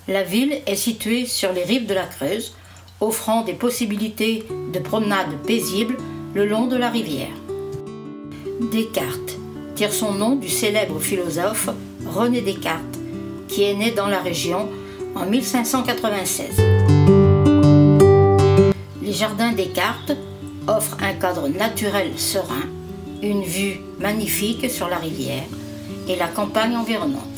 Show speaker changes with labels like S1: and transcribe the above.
S1: La ville est située sur les rives de la Creuse, offrant des possibilités de promenades paisibles le long de la rivière. Descartes tire son nom du célèbre philosophe René Descartes, qui est né dans la région en 1596. Les Jardins Descartes offrent un cadre naturel serein, une vue magnifique sur la rivière et la campagne environnante.